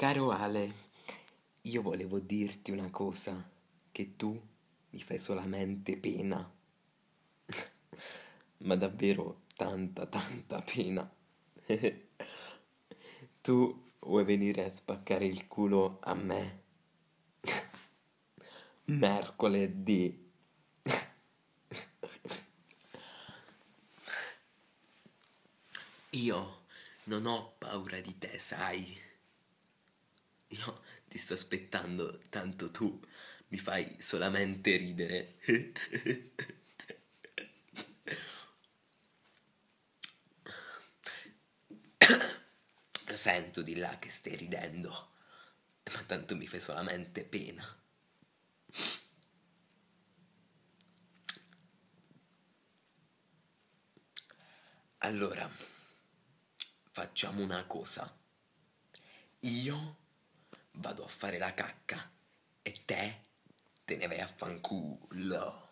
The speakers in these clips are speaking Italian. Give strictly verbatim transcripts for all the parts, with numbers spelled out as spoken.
Caro Ale, io volevo dirti una cosa, che tu mi fai solamente pena, ma davvero tanta tanta pena. Tu vuoi venire a spaccare il culo a me mercoledì? Io non ho paura di te, sai? Io ti sto aspettando, tanto tu mi fai solamente ridere. Lo sento di là che stai ridendo, ma tanto mi fai solamente pena. Allora, facciamo una cosa. Io vado a fare la cacca e te te ne vai a fanculo.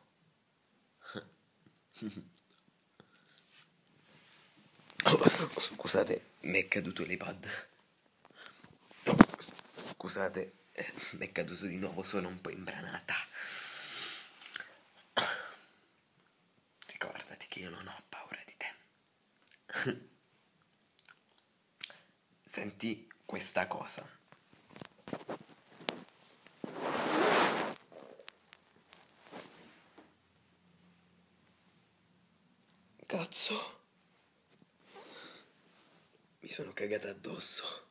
Oh, scusate, mi è caduto l'iPad. Oh, scusate, eh, mi è caduto di nuovo, sono un po' imbranata. Ricordati che io non ho paura di te. Senti questa cosa. Cazzo. Mi sono cagata addosso.